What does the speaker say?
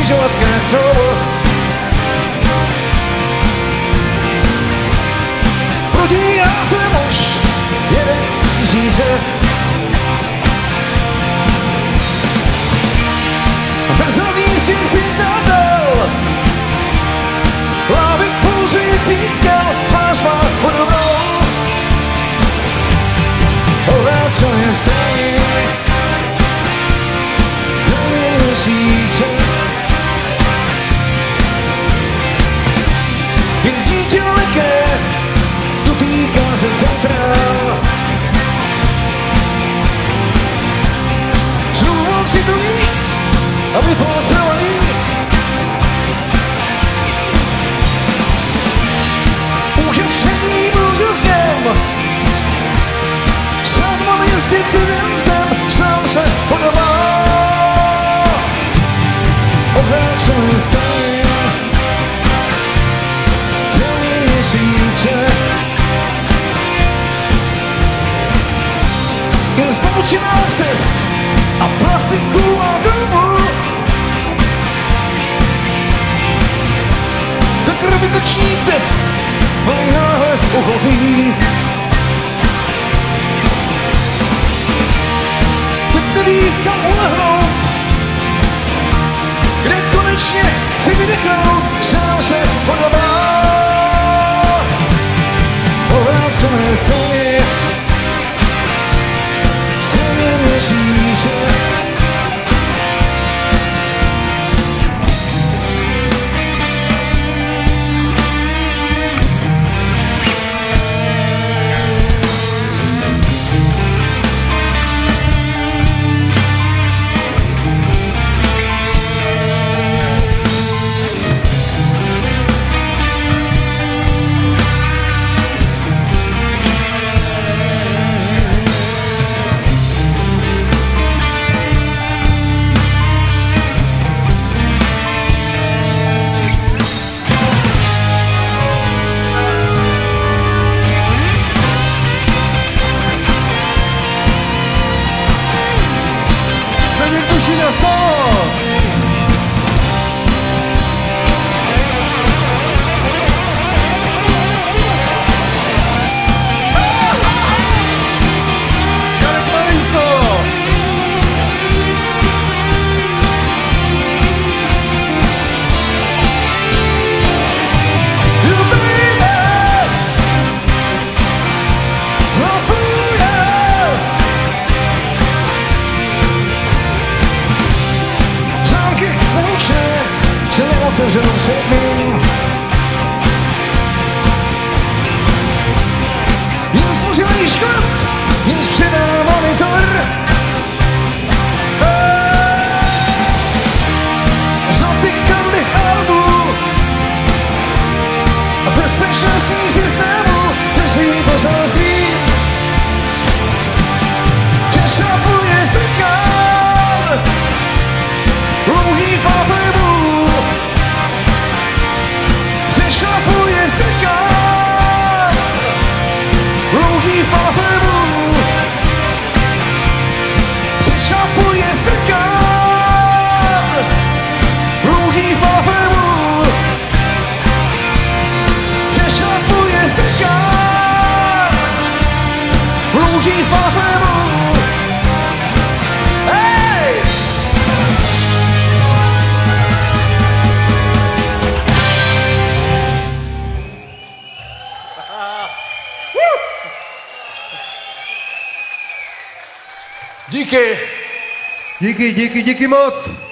křižovatka slovo. Proti já jsem muž, jeden z tisíce. Bezhlavý stěn si tam dal, hlavy pulzujících těl, tvář má podobnou. Obrácené strany, země měsíce. Jen dítě vleké, dotýká se centrál. Znovu citových, aby postrovaných. Už je přední bluzu v něm. Sám mám jezdit civincem, sám se podobá. Obrácené strany, země měsíce. Jen zboučená cest a plastiku a domů. Tak gravitační pest ho náhle uchopí. Teď neví, kam ulehnout, kde konečně si vydechnout, sám se podobá. Obrácené strany, země měsíce. Otevřenou předmím. Jen zmuřilý škod, jen předá monitor. Zatykali albu a bezpečnostní systému se svým poselstvím. Přešlapuje strkán dlouhých parfémů. Přešlapuje strkán dlouhých parfémů. Přešlapuje strkán dlouhých parfémů. Přešlapuje strkán dlouhých parfémů. Hej! Díky. Díky moc.